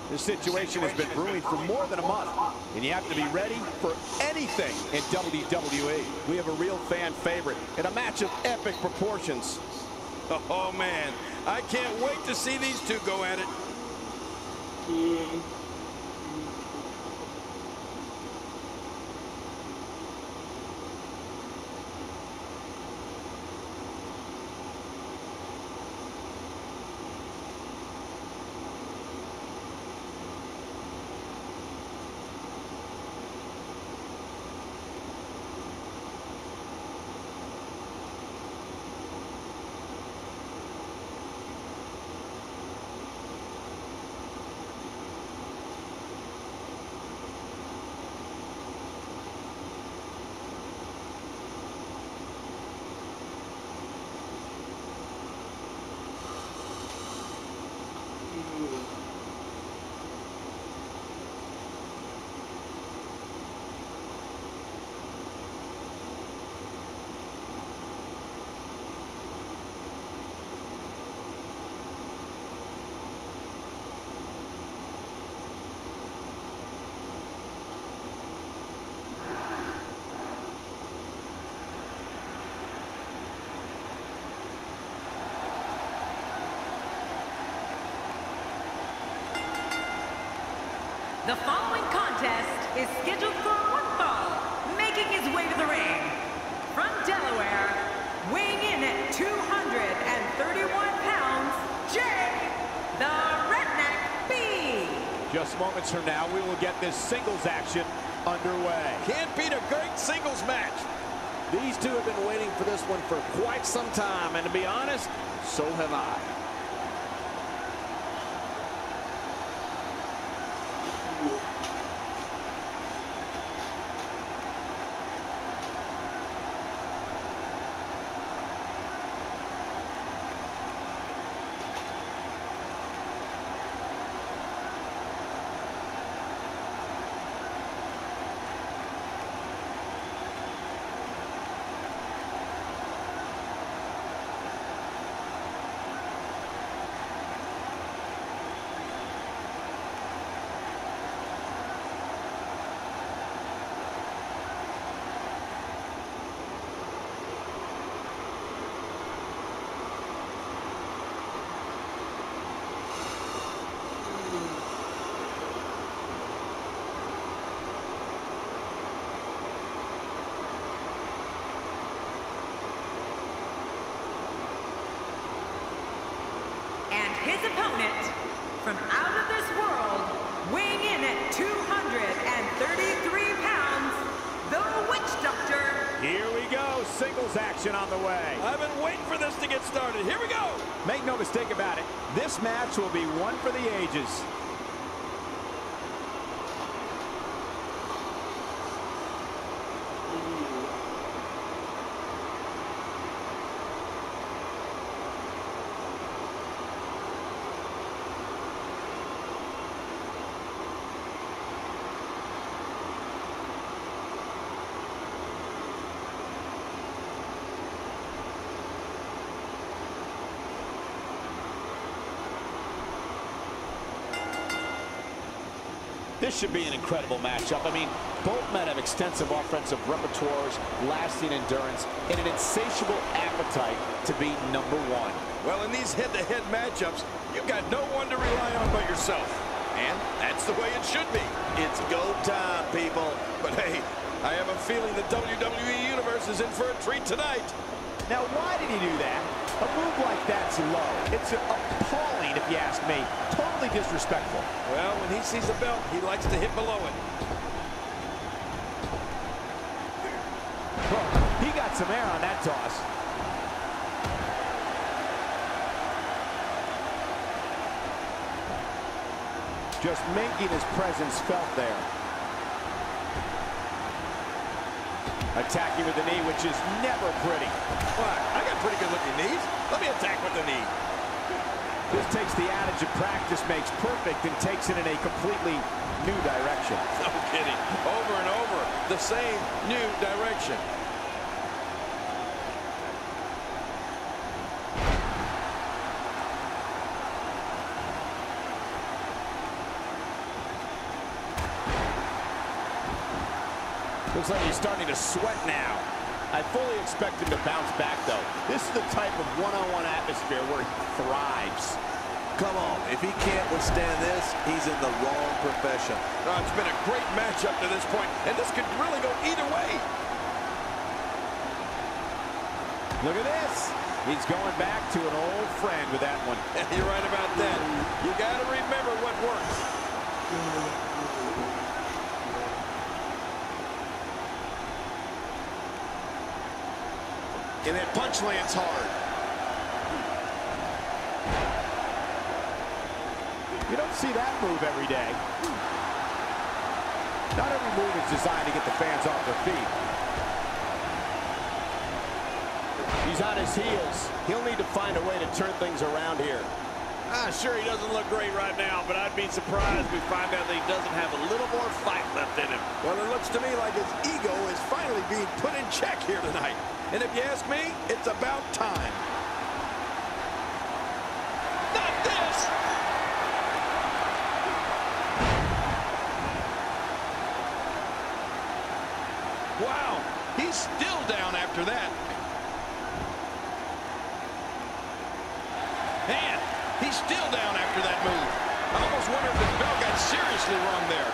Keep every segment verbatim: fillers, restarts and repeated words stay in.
This situation has been brewing for more than a month, and you have to be ready for anything in W W E. We have a real fan favorite in a match of epic proportions. Oh, man, I can't wait to see these two go at it. Mm. The following contest is scheduled for one fall, making his way to the ring. From Delaware, weighing in at two hundred thirty-one pounds, Jay the Redneck B. Just moments from now, we will get this singles action underway. Can't beat a great singles match. These two have been waiting for this one for quite some time, and to be honest, so have I. And his opponent, from out of this world, weighing in at two hundred thirty-three pounds, the Witch Doctor. Here we go, singles action on the way. I've been waiting for this to get started. Here we go. Make no mistake about it, this match will be one for the ages. This should be an incredible matchup. I mean, both men have extensive offensive repertoires, lasting endurance, and an insatiable appetite to be number one. Well, in these head-to-head matchups, you've got no one to rely on but yourself. And that's the way it should be. It's go time, people. But hey, I have a feeling the W W E Universe is in for a treat tonight. Now, why did he do that? A move like that's low. It's appalling, if you ask me. Totally disrespectful. Well, when he sees a belt, he likes to hit below it. Oh, he got some air on that toss. Just making his presence felt there. Attacking with the knee, which is never pretty. What? I got pretty good looking knees. Let me attack with the knee. This takes the adage of practice makes perfect and takes it in a completely new direction. No kidding. Over and over, the same new direction. Looks like he's starting to sweat now. I fully expect him to bounce back, though. This is the type of one-on-one atmosphere where he thrives. Come on, if he can't withstand this, he's in the wrong profession. Oh, it's been a great match up to this point, and this could really go either way. Look at this. He's going back to an old friend with that one. You're right about that. You got to remember what works. And that punch lands hard. You don't see that move every day. Not every move is designed to get the fans off their feet. He's on his heels. He'll need to find a way to turn things around here. Ah, sure, he doesn't look great right now, but I'd be surprised if we find out that he doesn't have a little more fight left in him. Well, it looks to me like his ego is finally being put in check here tonight. And if you ask me, it's about time. Not this! Wow, he's still down after that. Man, he's still down after that move. I almost wonder if his bell got seriously wrong there.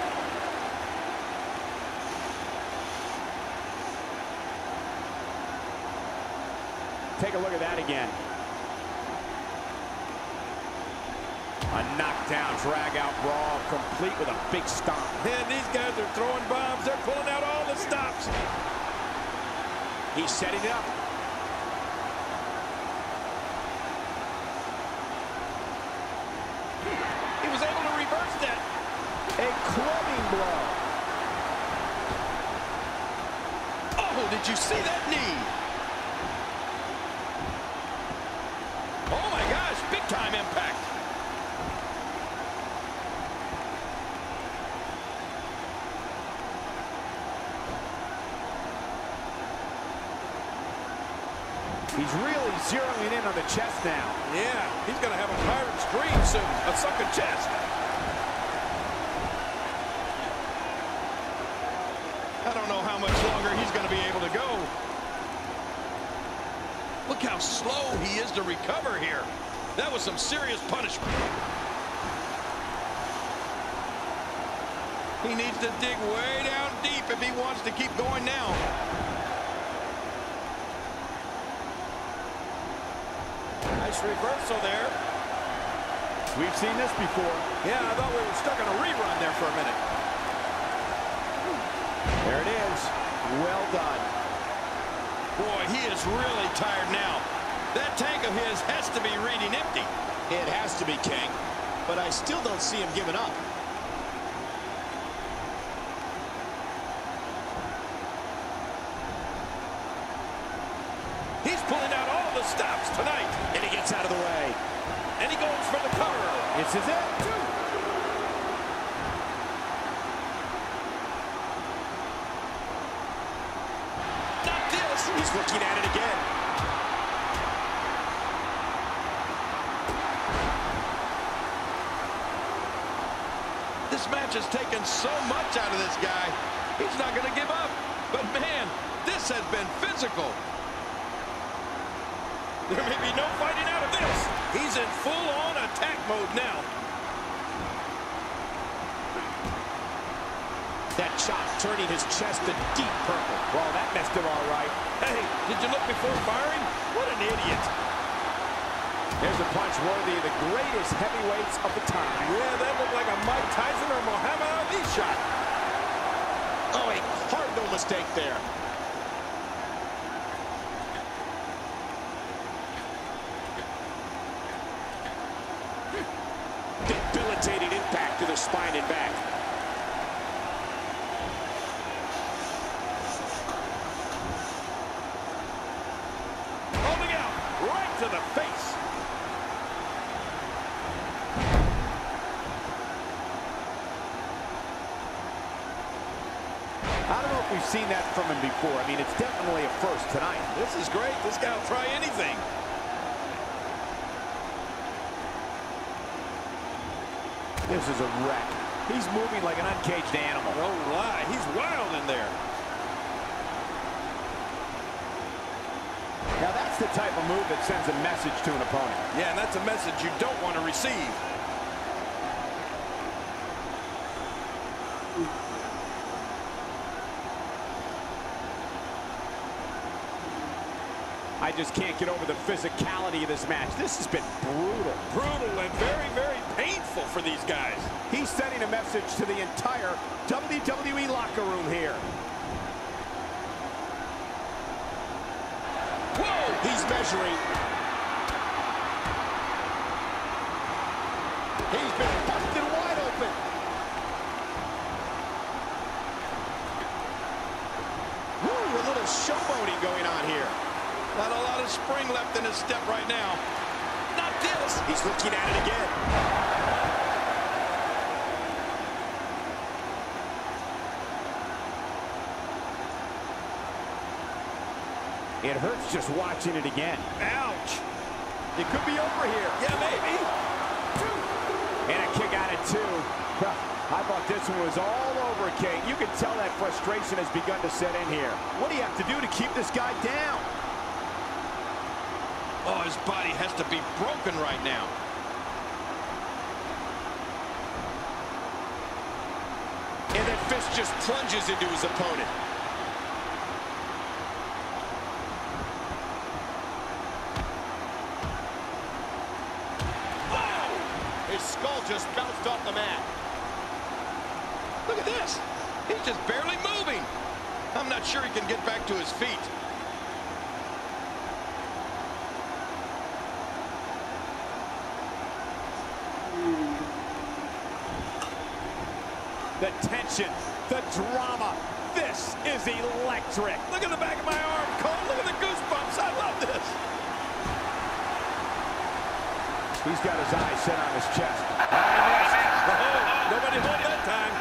Take a look at that again. A knockdown, drag-out brawl, complete with a big stomp. Man, these guys are throwing bombs. They're pulling out all the stops. He's setting it up. He was able to reverse that. A clubbing blow. Oh, did you see that knee? Oh, my gosh, big-time impact. He's really zeroing in on the chest now. Yeah, he's going to have a Pirate's dream soon, a sunken chest. I don't know how much longer he's going to be able to go. Look how slow he is to recover here. That was some serious punishment. He needs to dig way down deep if he wants to keep going now. Nice reversal there. We've seen this before. Yeah, I thought we were stuck on a rerun there for a minute. There it is. Well done. Boy, he is really tired now. That tank of his has to be reading empty. It has to be, King. But I still don't see him giving up. He's pulling out all the stops tonight. And he gets out of the way. And he goes for the cover. This is it. Not this. He's looking at it again. This match has taken so much out of this guy. He's not going to give up. But, man, this has been physical. There may be no fighting out of this. He's in full-on attack mode now. That chop turning his chest to deep purple. Well, that messed him all right. Hey, did you look before firing? What an idiot. There's a punch worthy of the greatest heavyweights of the time. Yeah, that looked like a Mike Tyson or Muhammad Ali shot. Oh, a cardinal mistake there. Debilitating impact to the spine and back. Holding out right to the face. I don't know if we've seen that from him before. I mean, it's definitely a first tonight. This is great. This guy will try anything. This is a wreck. He's moving like an uncaged animal. No lie. He's wild in there. the type of move that sends a message to an opponent. Yeah, and that's a message you don't want to receive. I just can't get over the physicality of this match. This has been brutal. Brutal and very, very painful for these guys. He's sending a message to the entire W W E locker room here. Whoa! He's measuring. He's been busted wide open. Woo, a little showboating going on here. Not a lot of spring left in his step right now. Not this. He's looking at it again. It hurts just watching it again. Ouch. It could be over here. Yeah, maybe. And a kick out at two. I thought this one was all over, Kate. You can tell that frustration has begun to set in here. What do you have to do to keep this guy down? Oh, his body has to be broken right now. And then Fish just plunges into his opponent. Whoa! His skull just bounced off the mat. Look at this. He's just barely moving. I'm not sure he can get back to his feet. The tension, the drama. This is electric. Look at the back of my arm, Cole. Look at the goosebumps. I love this. He's got his eyes set on his chest. Oh, nobody hit that time.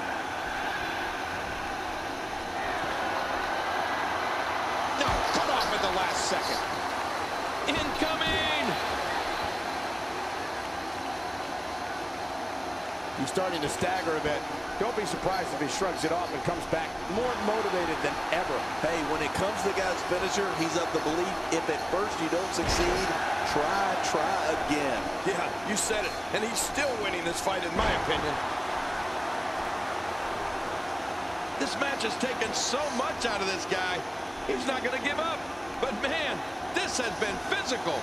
No, cut off at the last second. Incoming. He's starting to stagger a bit. Don't be surprised if he shrugs it off and comes back more motivated than ever. Hey, when it comes to the guy's finisher, he's of the belief if at first you don't succeed, try, try again. Yeah, you said it. And he's still winning this fight, in my opinion. This match has taken so much out of this guy. He's not going to give up. But, man, this has been physical.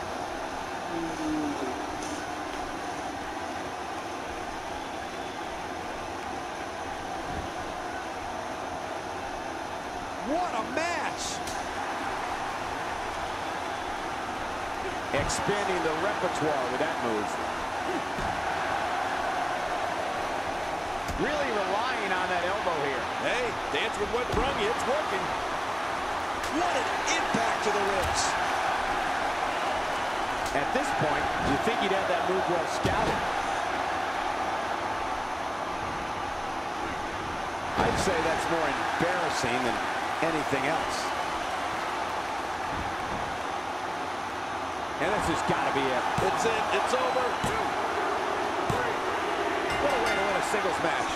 What a match! Expanding the repertoire with that move. Really relying on that elbow here. Hey, dance with what brung you. It's working. What an impact to the ribs. At this point, you'd think he'd have that move well scouted. I'd say that's more embarrassing than anything else. And this has got to be it. It's it. It's over. What a way to win a singles match.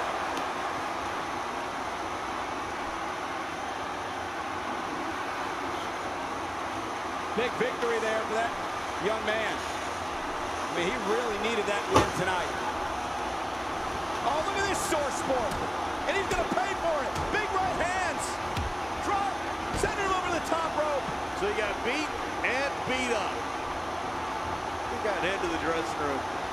Big victory there for that young man. I mean, he really needed that win tonight. Oh, look at this sore sport. And he's going to pay for it. Big right hands. Drop. Sending him over the top rope. So he got beat and beat up. He got head to the dressing room.